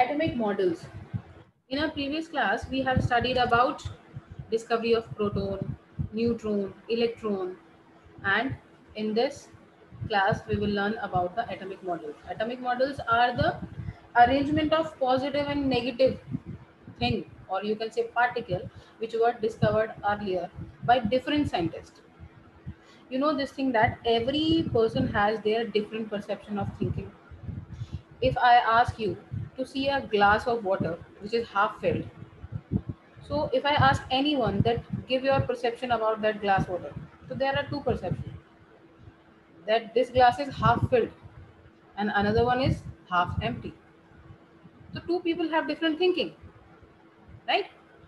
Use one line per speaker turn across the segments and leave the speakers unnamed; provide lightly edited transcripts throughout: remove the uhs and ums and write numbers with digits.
Atomic models. In our previous class, we have studied about discovery of proton, neutron, electron, and in this class, we will learn about the atomic models. Atomic models are the arrangement of positive and negative thing, or you can say particle, which were discovered earlier by different scientists. You know this thing that every person has their different perception of thinking. If I ask you to see a glass of water which is half filled, so if I ask anyone that give your perception about that glass water, so there are two perceptions, that this glass is half filled and another one is half empty. So two people have different thinking, right?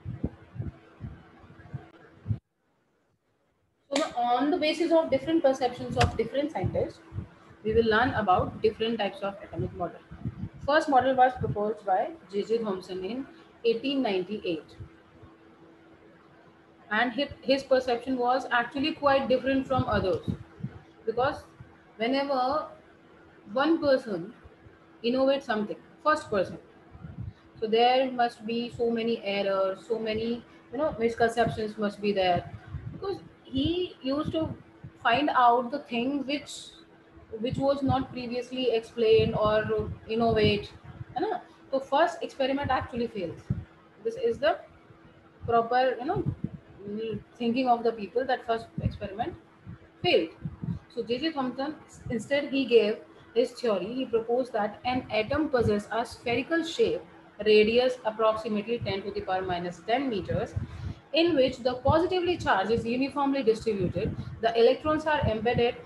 So on the basis of different perceptions of different scientists, we will learn about different types of atomic model. First model was proposed by J.J. Thomson in 1898, and his perception was actually quite different from others, because whenever one person innovates something, first person, so there must be so many errors, so many misconceptions must be there, because he used to find out the thing which was not previously explained or innovate, है ना? So first experiment actually fails. This is the proper thinking of the people, that first experiment failed. So J.J. Thomson, instead he gave his theory. He proposed that an atom possesses a spherical shape, radius approximately 10 to the power minus 10 meters, in which the positively charged is uniformly distributed. The electrons are embedded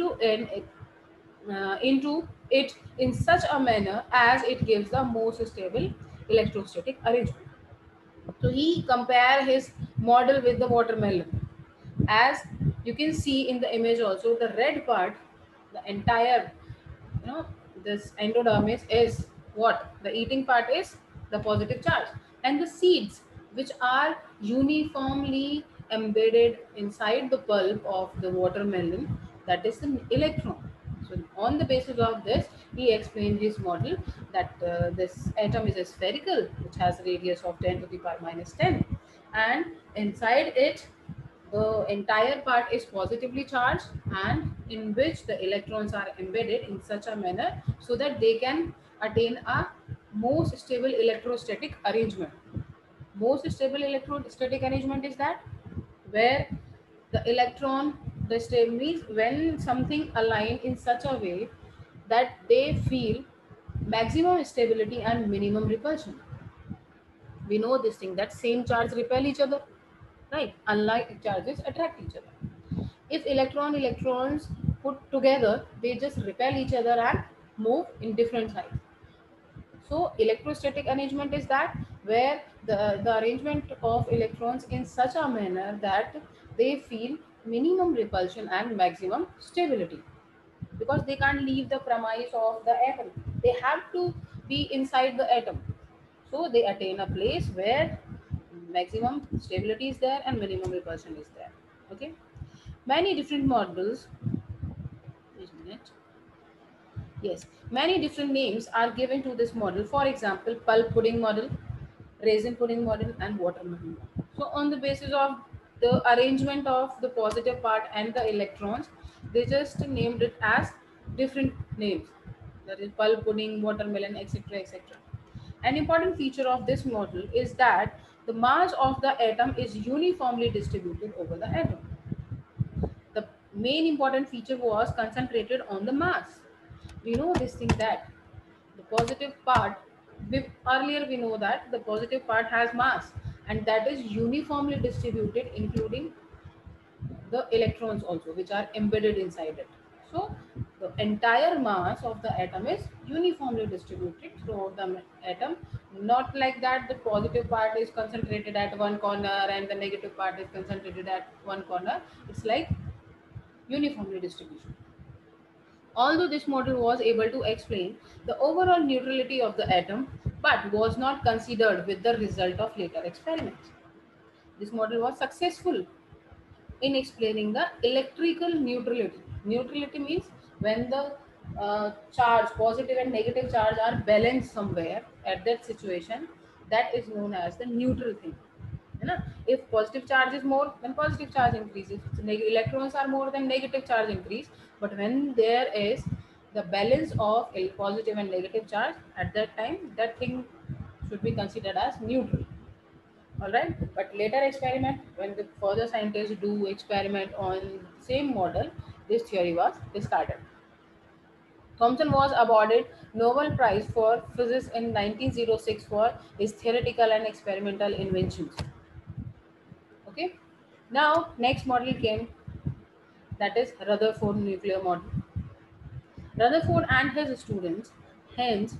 into it in such a manner as it gives the most stable electrostatic arrangement. So he compare his model with the watermelon. As you can see in the image also, the red part, the entire, you know, this endodermis is what? The eating part is the positive charge. And the seeds, which are uniformly embedded inside the pulp of the watermelon, that is the electron. So on the basis of this, he explained his model that this atom is a spherical, which has a radius of 10 to the power minus 10, and inside it the entire part is positively charged, and in which the electrons are embedded in such a manner so that they can attain a most stable electrostatic arrangement. Most stable electrostatic arrangement is that where the electron, the stable means when something aligned in such a way that they feel maximum stability and minimum repulsion. We know this thing that same charge repel each other, right? Unlike charges attract each other. If electrons put together, they just repel each other and move in different sides. So electrostatic arrangement is that where the arrangement of electrons in such a manner that they feel minimum repulsion and maximum stability, because they can't leave the premise of the atom. They have to be inside the atom. So they attain a place where maximum stability is there and minimum repulsion is there. Okay. Many different models. Wait a minute. Yes, many different names are given to this model. For example, pulp pudding model, raisin pudding model, and watermelon model. So on the basis of the arrangement of the positive part and the electrons, they just named it as different names. That is pulp pudding, watermelon, etc., etc. An important feature of this model is that the mass of the atom is uniformly distributed over the atom. The main important feature was concentrated on the mass. We know this thing that the positive part, earlier we know that the positive part has mass, and that is uniformly distributed, including the electrons also, which are embedded inside it. So the entire mass of the atom is uniformly distributed throughout the atom. Not like that the positive part is concentrated at one corner and the negative part is concentrated at one corner. It's like uniformly distribution. Although this model was able to explain the overall neutrality of the atom, but was not considered with the result of later experiments. This model was successful in explaining the electrical neutrality. Neutrality means when the charge, positive and negative charge are balanced somewhere at that situation, that is known as the neutral thing. है ना? If positive charge is more, then positive charge increases. If electrons are more, then negative charge increase. But when there is the balance of a positive and negative charge, at that time, that thing should be considered as neutral. All right. But later experiment, when the further scientists do experiment on same model, this theory was discarded. Thomson was awarded Nobel Prize for Physics in 1906 for his theoretical and experimental inventions. Okay. Now, next model came, that is Rutherford nuclear model. Rutherford and his students, Hens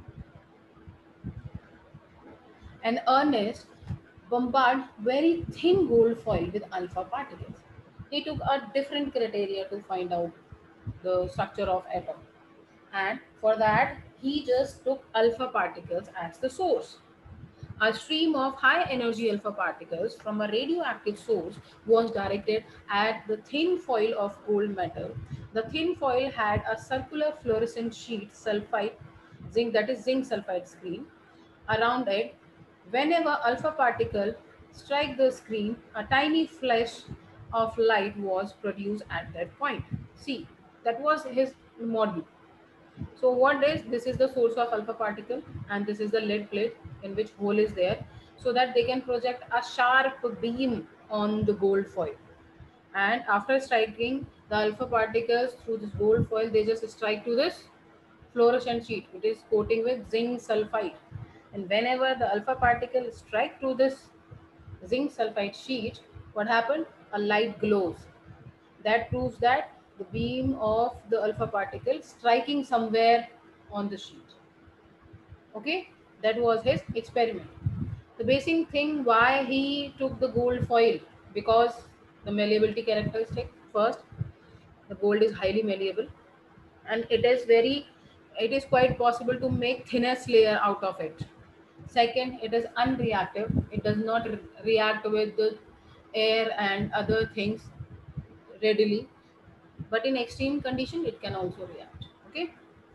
and Ernest, bombard very thin gold foil with alpha particles. He took a different criteria to find out the structure of atom. And for that, he just took alpha particles as the source. A stream of high energy alpha particles from a radioactive source was directed at the thin foil of gold metal. The thin foil had a circular fluorescent sheet sulfide, zinc, that is zinc sulfide screen around it. Whenever alpha particle strike the screen, a tiny flash of light was produced at that point. See, that was his model. So what is this is the source of alpha particle, and this is the lead plate in which hole is there, so that they can project a sharp beam on the gold foil. And after striking the alpha particles through this gold foil, they just strike to this fluorescent sheet. It is coating with zinc sulfide. And whenever the alpha particle strike to this zinc sulfide sheet, what happened? A light glows. That proves that the beam of the alpha particle striking somewhere on the sheet. Okay, that was his experiment. The basic thing why he took the gold foil, because the malleability characteristic. First, the gold is highly malleable, and it is quite possible to make thinnest layer out of it. Second, it is unreactive. It does not react with the air and other things readily, but in extreme condition it can also react. Okay,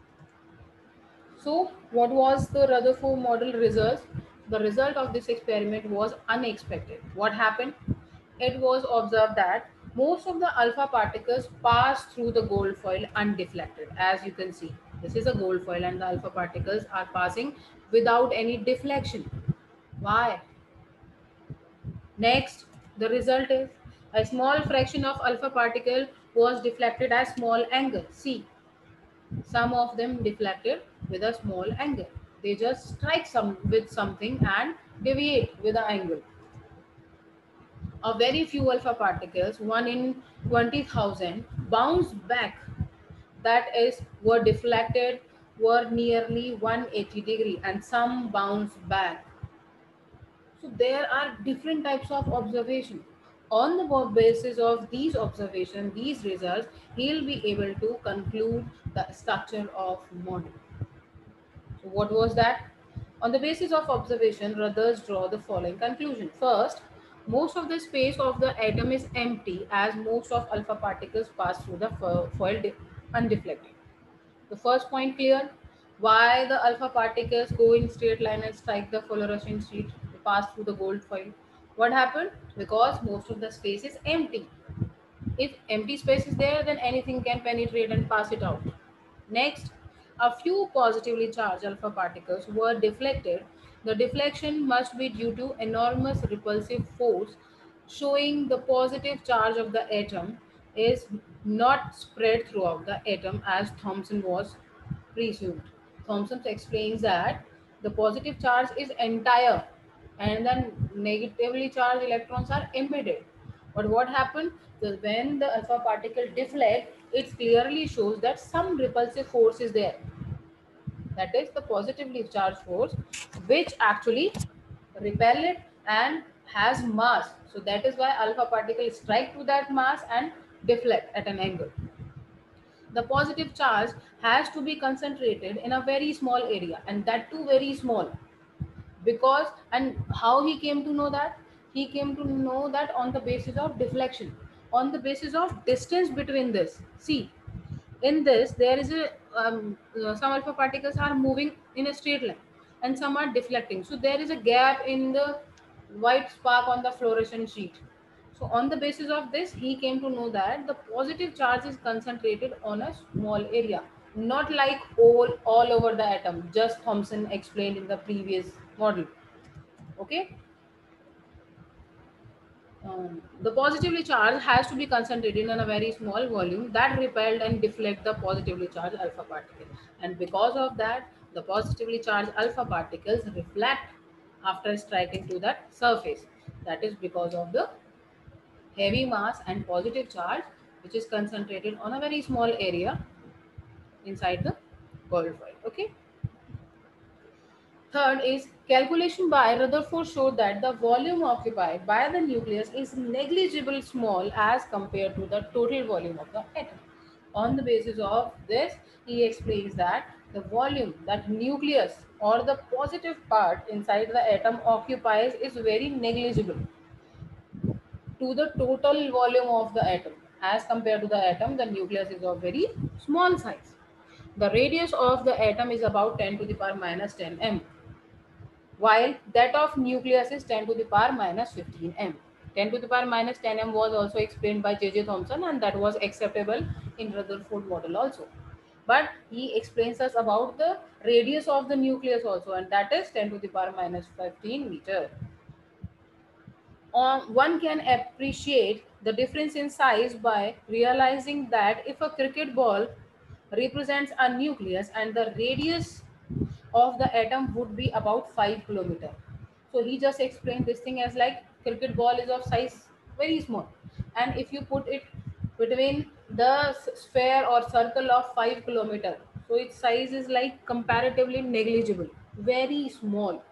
so what was the Rutherford model result? The result of this experiment was unexpected. What happened? It was observed that most of the alpha particles pass through the gold foil undeflected. As you can see, this is a gold foil and the alpha particles are passing without any deflection. Why? Next, the result is a small fraction of alpha particle was deflected at small angle. See, some of them deflected with a small angle. They just strike some with something and deviate with the angle. A very few alpha particles, 1 in 20,000, bounce back. That is, were deflected, were nearly 180 degree, and some bounce back. So there are different types of observation. On the basis of these observations, these results, he'll be able to conclude the structure of model. So what was that? On the basis of observation, Rudders draw the following conclusion. First, most of the space of the atom is empty as most of alpha particles pass through the foil undeflected. The first point clear. Why the alpha particles go in straight line and strike the fluorescent sheet to pass through the gold foil? What happened? Because most of the space is empty. If empty space is there, then anything can penetrate and pass it out. Next, a few positively charged alpha particles were deflected. The deflection must be due to enormous repulsive force, showing the positive charge of the atom is not spread throughout the atom as Thomson was presumed. Thomson explains that the positive charge is entire and then negatively charged electrons are embedded. But what happened? When the alpha particle deflect, it clearly shows that some repulsive force is there. That is the positively charged force, which actually repel it and has mass. So that is why alpha particles strike to that mass and deflect at an angle. The positive charge has to be concentrated in a very small area, and that too very small. Because, and how he came to know that? He came to know that on the basis of deflection, on the basis of distance between this. See, in this there is a some alpha particles are moving in a straight line and some are deflecting. So there is a gap in the white spark on the fluorescent sheet. So on the basis of this, he came to know that the positive charge is concentrated on a small area, not like all over the atom, just Thomson explained in the previous model. Okay. The positively charged has to be concentrated in a very small volume that repelled and deflect the positively charged alpha particle. And because of that, the positively charged alpha particles reflect after striking to that surface. That is because of the heavy mass and positive charge which is concentrated on a very small area inside the coil. Okay. Third is calculation by Rutherford showed that the volume occupied by the nucleus is negligible small as compared to the total volume of the atom. On the basis of this, he explains that the volume that nucleus or the positive part inside the atom occupies is very negligible to the total volume of the atom. As compared to the atom, the nucleus is of very small size. The radius of the atom is about 10 to the power minus 10 m, while that of nucleus is 10 to the power minus 15 m. 10 to the power minus 10 m was also explained by J.J. Thomson, and that was acceptable in Rutherford model also. But he explains us about the radius of the nucleus also, and that is 10 to the power minus 15 meter. One can appreciate the difference in size by realizing that if a cricket ball represents a nucleus and the radius of the atom would be about 5 kilometer. So he just explained this thing as like cricket ball is of size very small, and if you put it between the sphere or circle of 5 kilometer, so its size is like comparatively negligible, very small.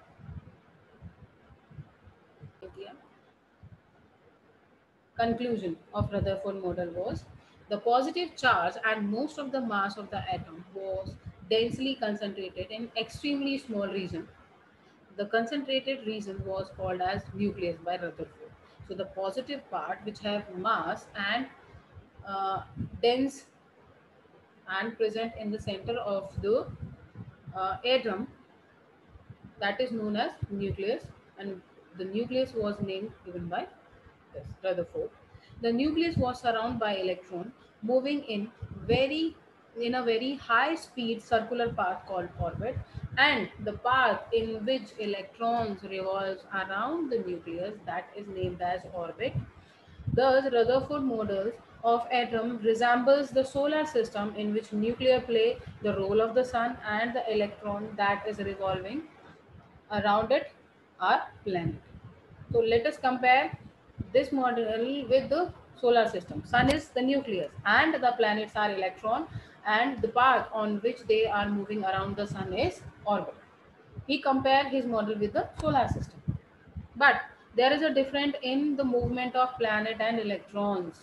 Conclusion of Rutherford model was the positive charge and most of the mass of the atom was densely concentrated in extremely small region. The concentrated region was called as nucleus by Rutherford. So the positive part which have mass and uh, dense and present in the center of the atom, that is known as nucleus, and the nucleus was named given by this Rutherford. The nucleus was surrounded by electron moving in a very high speed circular path called orbit, and the path in which electrons revolves around the nucleus, that is named as orbit. Thus, Rutherford models of atom resembles the solar system in which nuclei play the role of the sun and the electron that is revolving around it are planet. So let us compare this model with the solar system. Sun is the nucleus and the planets are electron, and the path on which they are moving around the sun is orbit. He compared his model with the solar system. But there is a difference in the movement of planet and electrons.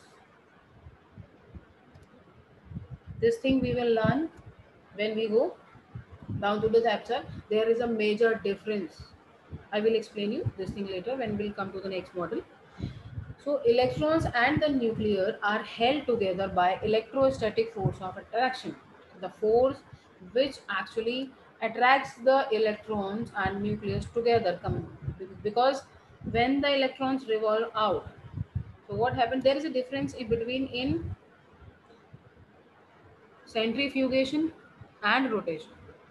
This thing we will learn when we go down to the chapter. There is a major difference. I will explain you this thing later when we'll come to the next model. So electrons and the nuclear are held together by electrostatic force of attraction. The force which actually attracts the electrons and nucleus together because when the electrons revolve out, so what happened, there is a difference in between in centrifugation and rotation.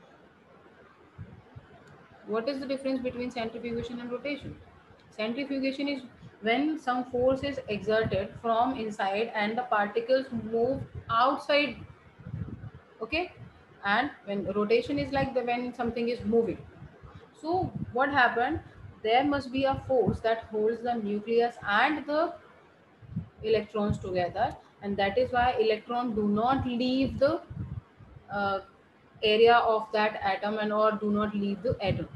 What is the difference between centrifugation and rotation? Centrifugation is when some force is exerted from inside and the particles move outside. Okay, and when rotation is like the when something is moving. So what happened? There must be a force that holds the nucleus and the electrons together, and that is why electron do not leave the uh, area of that atom and or do not leave the atom.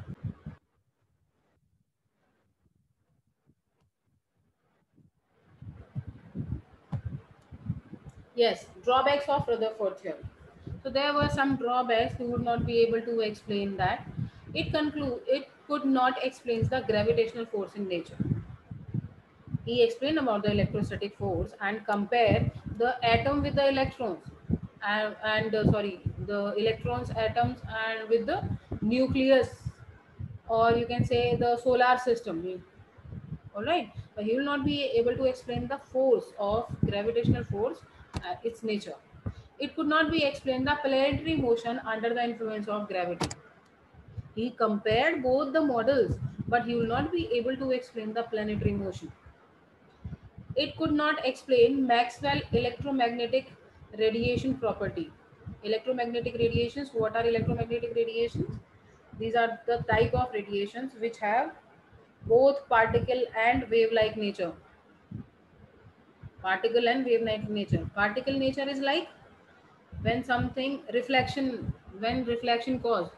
Yes, drawbacks of Rutherford theorem. So there were some drawbacks. We would not be able to explain that. It could not explain the gravitational force in nature. He explained about the electrostatic force and compared the atom with the electrons, and sorry, the electrons, atoms, and with the nucleus, or you can say the solar system. All right, but he will not be able to explain the force of gravitational force, its nature. It could not be explained the planetary motion under the influence of gravity. He compared both the models, but he will not be able to explain the planetary motion. It could not explain Maxwell electromagnetic radiation property. Electromagnetic radiations, what are electromagnetic radiations? These are the type of radiations which have both particle and wave-like nature. Particle and wave-like nature. Particle nature is like when something reflection, when reflection cause,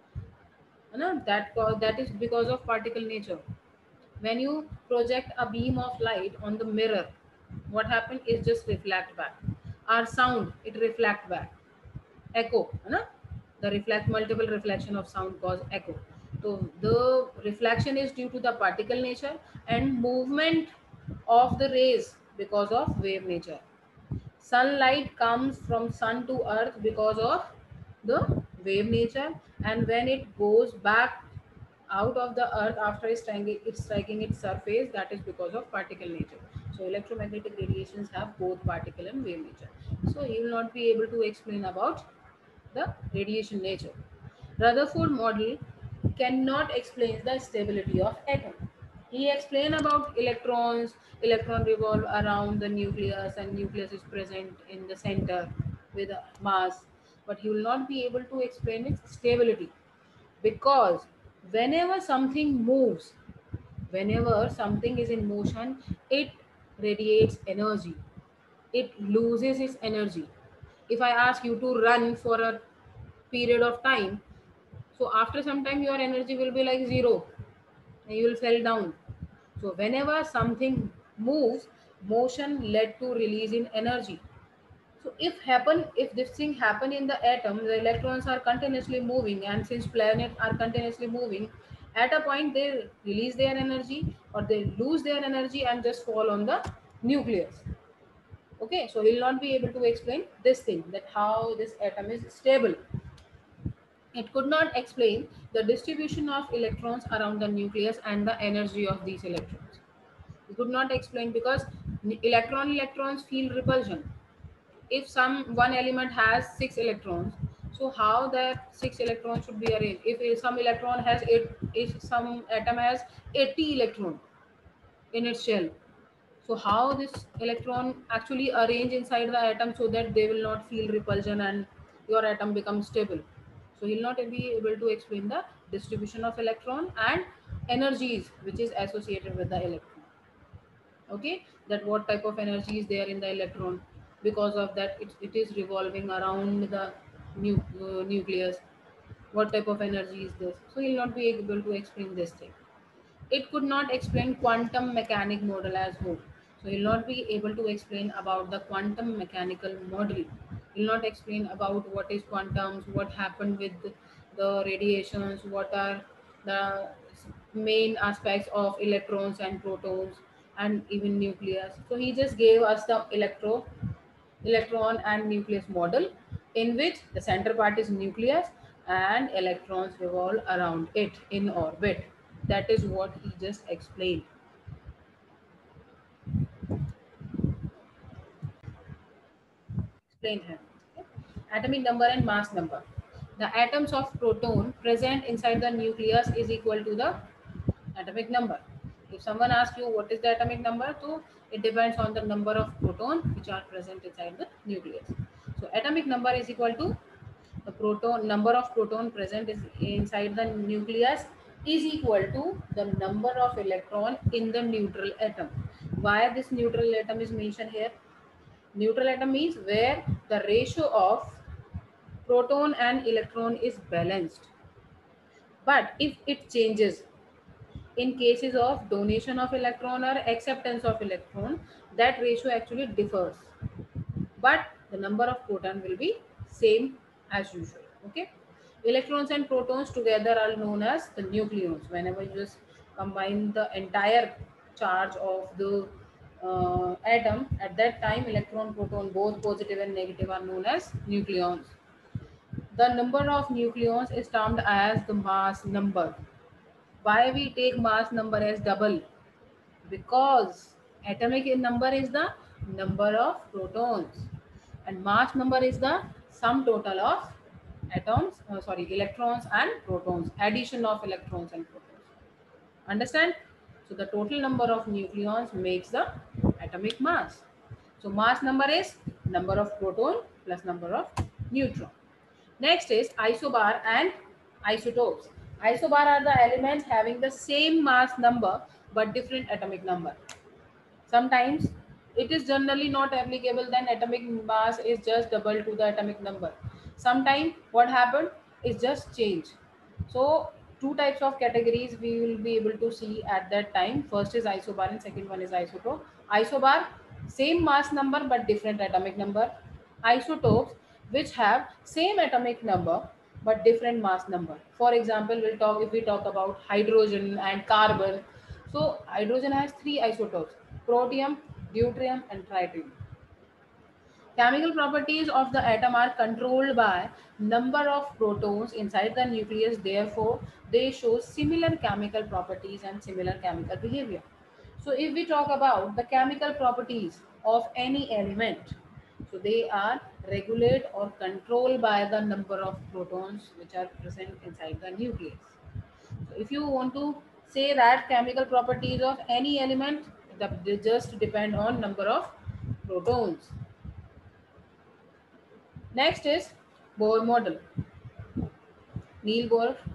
that is because of particle nature. When you project a beam of light on the mirror, what happens is just reflect back. Our sound, it reflect back. Echo, the reflect multiple reflection of sound cause echo. So the reflection is due to the particle nature, and movement of the rays because of wave nature. Sunlight comes from sun to earth because of the wave nature, and when it goes back out of the earth after striking its surface, that is because of particle nature. So electromagnetic radiations have both particle and wave nature. So he will not be able to explain about the radiation nature. Rutherford model cannot explain the stability of atom. He explained about electrons. Electron revolve around the nucleus, and nucleus is present in the center with a mass. But he will not be able to explain its stability, because whenever something moves, whenever something is in motion, it radiates energy. It loses its energy. If I ask you to run for a period of time, so after some time your energy will be like zero, and you will fell down. So whenever something moves, motion led to release in energy. So if this thing happen in the atom, the electrons are continuously moving, and since planets are continuously moving, at a point they release their energy or they lose their energy and just fall on the nucleus. Okay, so we'll not be able to explain this thing, that how this atom is stable. It could not explain the distribution of electrons around the nucleus and the energy of these electrons. It could not explain because electrons feel repulsion. If some one element has 6 electrons, so how that 6 electrons should be arranged? If some electron has eight, if some atom has 80 electron in its shell, so how this electron actually arrange inside the atom so that they will not feel repulsion and your atom becomes stable? So he'll not be able to explain the distribution of electron and energies which is associated with the electron. Okay, that what type of energy is there in the electron, because of that it is revolving around the nucleus. What type of energy is this? So he'll not be able to explain this thing. It could not explain quantum mechanic model as whole. So he'll not be able to explain about the quantum mechanical model. He'll not explain about what is quantums, what happened with the radiations, what are the main aspects of electrons and protons and even nucleus. So he just gave us the electron and nucleus model, in which the center part is nucleus and electrons revolve around it in orbit. That is what he just explained. Explained him. Okay. Atomic number and mass number. The atoms of proton present inside the nucleus is equal to the atomic number. If someone asks you what is the atomic number, so it depends on the number of proton which are present inside the nucleus. So atomic number is equal to the proton number of proton present is inside the nucleus is equal to the number of electron in the neutral atom. Why this neutral atom is mentioned here? Neutral atom means where the ratio of proton and electron is balanced. But if it changes, in cases of donation of electron or acceptance of electron, that ratio actually differs, but the number of proton will be same as usual. Okay, electrons and protons together are known as the nucleons. Whenever you just combine the entire charge of the atom, at that time electron proton both positive and negative are known as nucleons. The number of nucleons is termed as the mass number. Why we take mass number as double? Because atomic number is the number of protons and mass number is the sum total of electrons and protons, addition of electrons and protons. Understand? So the total number of nucleons makes the atomic mass. So mass number is number of proton plus number of neutron. Next is isobar and isotopes. Isobar are the elements having the same mass number but different atomic number. Sometimes it is generally not applicable, then atomic mass is just double to the atomic number. Sometimes what happened is just change. So two types of categories we will be able to see at that time. First is isobar and second one is isotope. Isobar, same mass number but different atomic number. Isotopes, which have same atomic number but different mass number. For example, if we talk about hydrogen and carbon. So hydrogen has three isotopes: protium, deuterium, and tritium. Chemical properties of the atom are controlled by number of protons inside the nucleus. Therefore, they show similar chemical properties and similar chemical behavior. So, if we talk about the chemical properties of any element, so they are regulated or controlled by the number of protons which are present inside the nucleus. So if you want to say that chemical properties of any element, they just depend on number of protons. Next is Bohr model. Neil Bohr